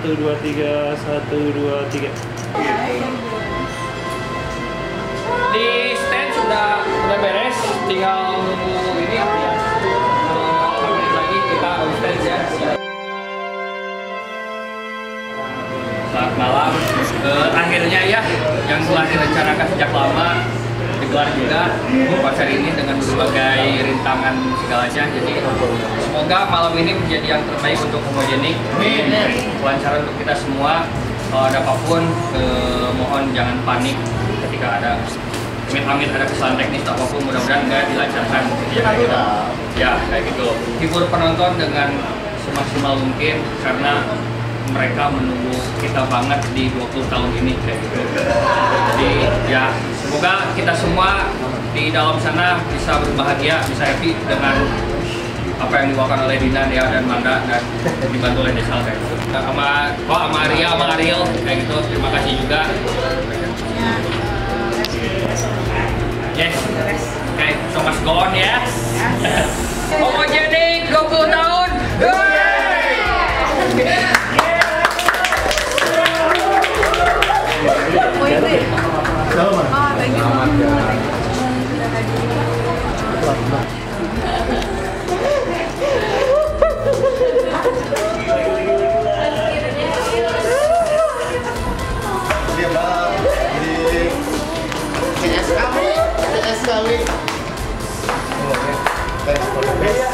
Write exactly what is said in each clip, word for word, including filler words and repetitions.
satu dua tiga, satu dua tiga. Di stand sudah udah beres, tinggal nunggu ini apa ya? Beberapa menit lagi kita on stage ya. Selamat malam. Uh, akhirnya ya, yang telah direncanakan sejak lama digelar juga konser ini dengan berbagai rintangan segalanya. Jadi semoga malam ini menjadi yang terbaik untuk Homogenik. Kelancaran untuk kita semua. Kalau ada apapun, eh, mohon jangan panik ketika ada amit-amit ada kesalahan teknis atau apapun, mudah-mudahan enggak dilancarkan. Ya kayak gitu. Ya kayak gitu. Hibur penonton dengan semaksimal mungkin karena mereka menunggu kita banget di dua puluh tahun ini kayak gitu. Jadi ya semoga kita semua di dalam sana bisa berbahagia, bisa happy dengan apa yang dibawakan oleh Dina, Dea, dan Manda, dan dibantu oleh Desal kayak gitu. Sama oh sama Arya, sama Ariel kayak gitu. Terima kasih juga. Yes. Oke, okay, so much go on ya. Homogenik dua puluh tahun. Oh, thank you. Sekali. Oke, thanks for the best.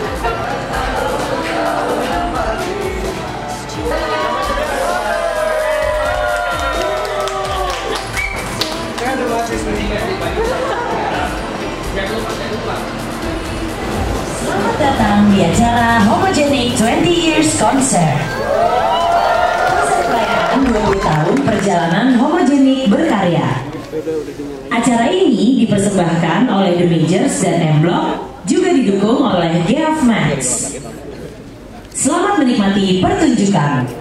Selamat datang di acara Homogenik dua puluh Years Concert. Konser perayaan dua puluh tahun perjalanan Homogenik berkarya. Acara ini dipersembahkan oleh The Majors dan M Block, juga didukung oleh Geoff Max. Selamat menikmati pertunjukan.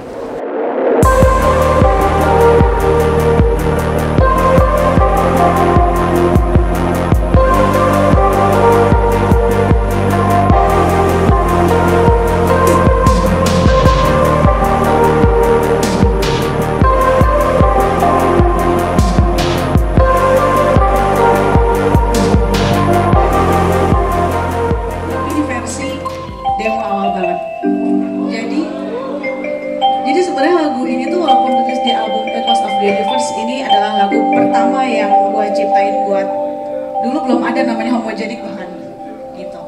Ini adalah lagu pertama yang gue ciptain buat dulu belum ada namanya Homogenik bahkan gitu.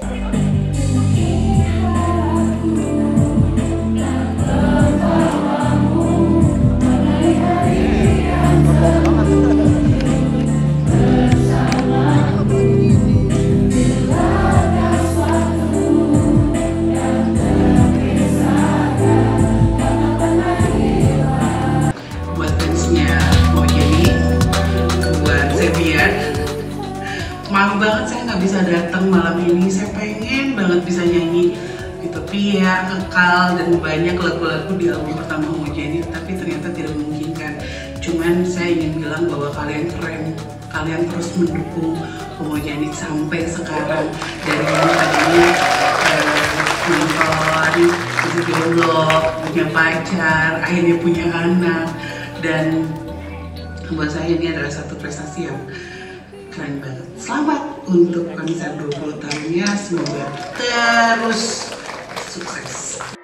Maaf banget saya nggak bisa datang malam ini. Saya pengen banget bisa nyanyi Utopia, Kekal, dan banyak lagu-lagu di album pertama Homogenik, tapi ternyata tidak memungkinkan. Cuman saya ingin bilang bahwa kalian keren, kalian terus mendukung Homogenik sampai sekarang. Dari yang tadinya nonton, bisa jomblo, punya pacar, akhirnya punya anak, dan buat saya ini adalah satu prestasi yang keren banget. Selamat untuk konser dua puluh tahunnya, semoga terus sukses.